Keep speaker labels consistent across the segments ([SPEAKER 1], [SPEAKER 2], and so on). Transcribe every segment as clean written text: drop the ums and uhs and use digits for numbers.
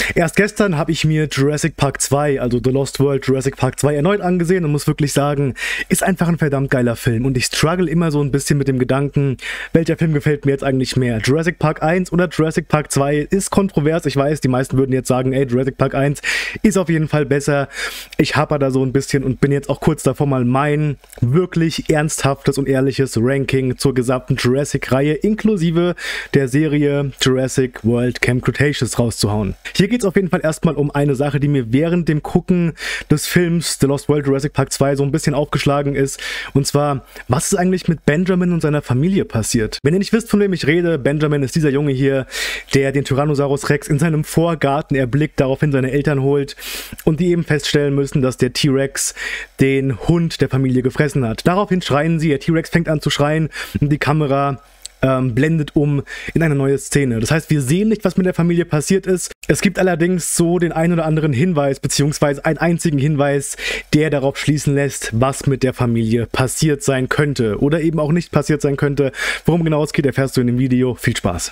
[SPEAKER 1] Erst gestern habe ich mir Jurassic Park 2, also The Lost World Jurassic Park 2 erneut angesehen und muss wirklich sagen, ist einfach ein verdammt geiler Film. Und ich struggle immer so ein bisschen mit dem Gedanken, welcher Film gefällt mir jetzt eigentlich mehr? Jurassic Park 1 oder Jurassic Park 2? Ist kontrovers, ich weiß, die meisten würden jetzt sagen, ey, Jurassic Park 1 ist auf jeden Fall besser. Ich happer da so ein bisschen und bin jetzt auch kurz davor, mal mein wirklich ernsthaftes und ehrliches Ranking zur gesamten Jurassic-Reihe inklusive der Serie Jurassic World Camp Cretaceous rauszuhauen. Hier geht es auf jeden Fall erstmal um eine Sache, die mir während dem Gucken des Films The Lost World Jurassic Park 2 so ein bisschen aufgeschlagen ist. Und zwar, was ist eigentlich mit Benjamin und seiner Familie passiert? Wenn ihr nicht wisst, von wem ich rede, Benjamin ist dieser Junge hier, der den Tyrannosaurus Rex in seinem Vorgarten erblickt, daraufhin seine Eltern holt und die eben feststellen müssen, dass der T-Rex den Hund der Familie gefressen hat. Daraufhin schreien sie, der T-Rex fängt an zu schreien und die Kamera blendet um in eine neue Szene. Das heißt, wir sehen nicht, was mit der Familie passiert ist. Es gibt allerdings so den einen oder anderen Hinweis, beziehungsweise einen einzigen Hinweis, der darauf schließen lässt, was mit der Familie passiert sein könnte oder eben auch nicht passiert sein könnte. Worum genau es geht, erfährst du in dem Video. Viel Spaß!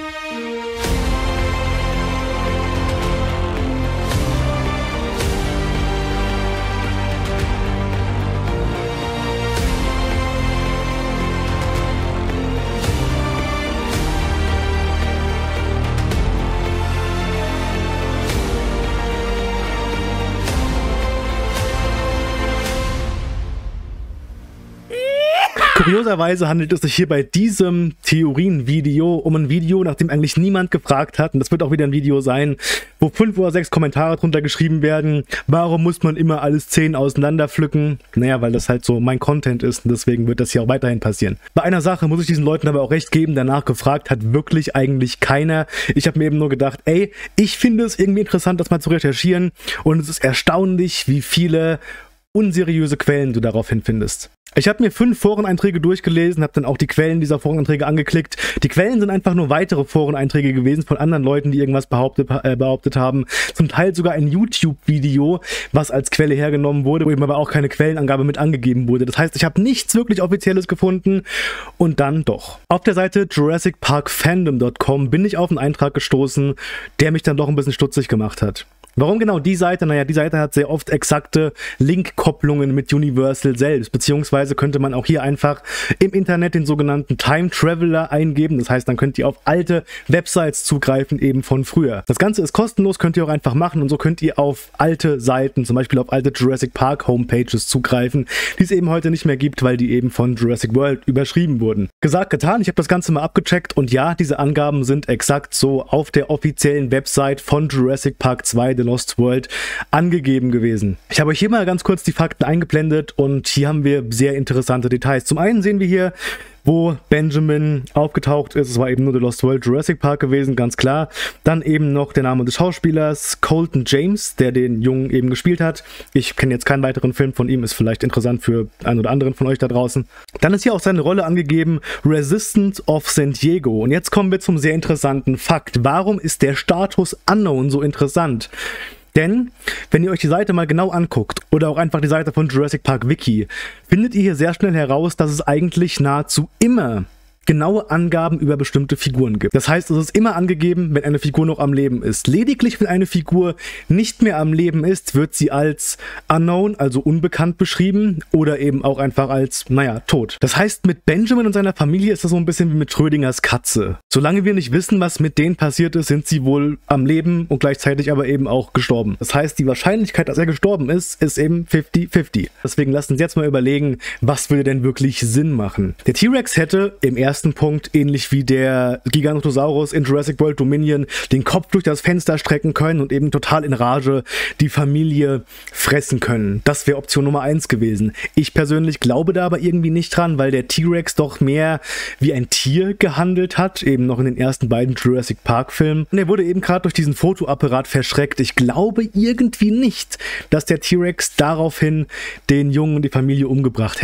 [SPEAKER 1] Kurioserweise handelt es sich hier bei diesem Theorienvideo um ein Video, nach dem eigentlich niemand gefragt hat. Und das wird auch wieder ein Video sein, wo 5 oder 6 Kommentare drunter geschrieben werden. Warum muss man immer alle Szenen auseinanderpflücken? Naja, weil das halt so mein Content ist und deswegen wird das hier auch weiterhin passieren. Bei einer Sache muss ich diesen Leuten aber auch recht geben, danach gefragt hat wirklich eigentlich keiner. Ich habe mir eben nur gedacht, ey, ich finde es irgendwie interessant, das mal zu recherchieren. Und es ist erstaunlich, wie viele unseriöse Quellen du daraufhin findest. Ich habe mir 5 Foreneinträge durchgelesen, habe dann auch die Quellen dieser Foreneinträge angeklickt. Die Quellen sind einfach nur weitere Foreneinträge gewesen von anderen Leuten, die irgendwas behauptet haben. Zum Teil sogar ein YouTube-Video, was als Quelle hergenommen wurde, wo eben aber auch keine Quellenangabe mit angegeben wurde. Das heißt, ich habe nichts wirklich Offizielles gefunden und dann doch. Auf der Seite JurassicParkFandom.com bin ich auf einen Eintrag gestoßen, der mich dann doch ein bisschen stutzig gemacht hat. Warum genau die Seite? Naja, die Seite hat sehr oft exakte Linkkopplungen mit Universal selbst, beziehungsweise könnte man auch hier einfach im Internet den sogenannten Time Traveler eingeben. Das heißt, dann könnt ihr auf alte Websites zugreifen, eben von früher. Das Ganze ist kostenlos, könnt ihr auch einfach machen und so könnt ihr auf alte Seiten, zum Beispiel auf alte Jurassic Park Homepages zugreifen, die es eben heute nicht mehr gibt, weil die eben von Jurassic World überschrieben wurden. Gesagt, getan, ich habe das Ganze mal abgecheckt und ja, diese Angaben sind exakt so auf der offiziellen Website von Jurassic Park 2 The Lost World angegeben gewesen. Ich habe euch hier mal ganz kurz die Fakten eingeblendet und hier haben wir sehr interessante Details. Zum einen sehen wir hier, wo Benjamin aufgetaucht ist. Es war eben nur The Lost World Jurassic Park gewesen, ganz klar. Dann eben noch der Name des Schauspielers, Colton James, der den Jungen eben gespielt hat. Ich kenne jetzt keinen weiteren Film von ihm, ist vielleicht interessant für einen oder anderen von euch da draußen. Dann ist hier auch seine Rolle angegeben, Resistance of San Diego. Und jetzt kommen wir zum sehr interessanten Fakt. Warum ist der Status Unknown so interessant? Denn, wenn ihr euch die Seite mal genau anguckt oder auch einfach die Seite von Jurassic Park Wiki, findet ihr hier sehr schnell heraus, dass es eigentlich nahezu immer genaue Angaben über bestimmte Figuren gibt. Das heißt, es ist immer angegeben, wenn eine Figur noch am Leben ist. Lediglich, wenn eine Figur nicht mehr am Leben ist, wird sie als unknown, also unbekannt beschrieben oder eben auch einfach als, naja, tot. Das heißt, mit Benjamin und seiner Familie ist das so ein bisschen wie mit Schrödingers Katze. Solange wir nicht wissen, was mit denen passiert ist, sind sie wohl am Leben und gleichzeitig aber eben auch gestorben. Das heißt, die Wahrscheinlichkeit, dass er gestorben ist eben 50-50. Deswegen lasst uns jetzt mal überlegen, was würde denn wirklich Sinn machen. Der T-Rex hätte im ersten Punkt, ähnlich wie der Giganotosaurus in Jurassic World Dominion, den Kopf durch das Fenster strecken können und eben total in Rage die Familie fressen können. Das wäre Option Nummer 1 gewesen. Ich persönlich glaube da aber irgendwie nicht dran, weil der T-Rex doch mehr wie ein Tier gehandelt hat, eben noch in den ersten beiden Jurassic Park Filmen. Und er wurde eben gerade durch diesen Fotoapparat verschreckt. Ich glaube irgendwie nicht, dass der T-Rex daraufhin den Jungen und die Familie umgebracht hätte.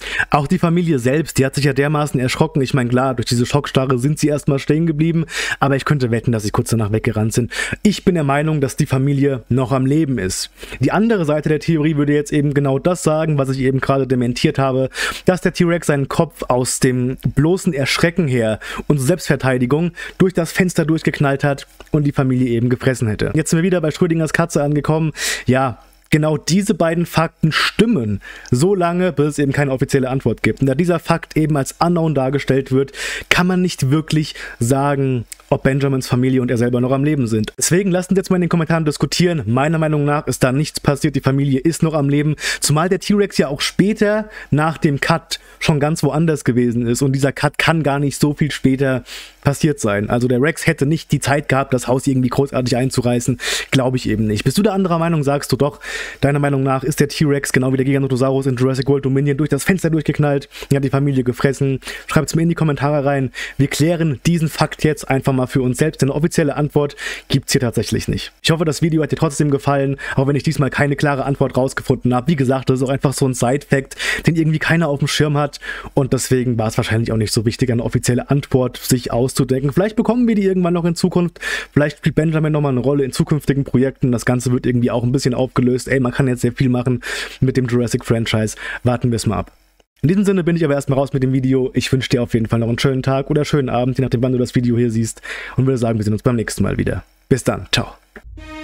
[SPEAKER 1] Auch die Familie selbst, die hat sich ja dermaßen erschrocken. Ich meine, klar, durch diese Schockstarre sind sie erstmal stehen geblieben, aber ich könnte wetten, dass sie kurz danach weggerannt sind. Ich bin der Meinung, dass die Familie noch am Leben ist. Die andere Seite der Theorie würde jetzt eben genau das sagen, was ich eben gerade dementiert habe, dass der T-Rex seinen Kopf aus dem bloßen Erschrecken her und Selbstverteidigung durch das Fenster durchgeknallt hat und die Familie eben gefressen hätte. Jetzt sind wir wieder bei Schrödingers Katze angekommen. Ja, genau diese beiden Fakten stimmen, so lange, bis es eben keine offizielle Antwort gibt. Und da dieser Fakt eben als unknown dargestellt wird, kann man nicht wirklich sagen, ob Benjamins Familie und er selber noch am Leben sind. Deswegen lasst uns jetzt mal in den Kommentaren diskutieren. Meiner Meinung nach ist da nichts passiert, die Familie ist noch am Leben, zumal der T-Rex ja auch später nach dem Cut schon ganz woanders gewesen ist und dieser Cut kann gar nicht so viel später passiert sein. Also der Rex hätte nicht die Zeit gehabt, das Haus irgendwie großartig einzureißen, glaube ich eben nicht. Bist du da anderer Meinung, sagst du doch, deiner Meinung nach ist der T-Rex genau wie der Giganotosaurus in Jurassic World Dominion durch das Fenster durchgeknallt, hat die Familie gefressen. Schreibt es mir in die Kommentare rein. Wir klären diesen Fakt jetzt einfach mal für uns selbst, denn eine offizielle Antwort gibt es hier tatsächlich nicht. Ich hoffe, das Video hat dir trotzdem gefallen, auch wenn ich diesmal keine klare Antwort rausgefunden habe. Wie gesagt, das ist auch einfach so ein Side-Fact, den irgendwie keiner auf dem Schirm hat und deswegen war es wahrscheinlich auch nicht so wichtig, eine offizielle Antwort sich auszudenken. Vielleicht bekommen wir die irgendwann noch in Zukunft, vielleicht spielt Benjamin nochmal eine Rolle in zukünftigen Projekten, das Ganze wird irgendwie auch ein bisschen aufgelöst. Ey, man kann jetzt sehr viel machen mit dem Jurassic-Franchise, warten wir es mal ab. In diesem Sinne bin ich aber erstmal raus mit dem Video. Ich wünsche dir auf jeden Fall noch einen schönen Tag oder schönen Abend, je nachdem wann du das Video hier siehst und würde sagen, wir sehen uns beim nächsten Mal wieder. Bis dann, ciao.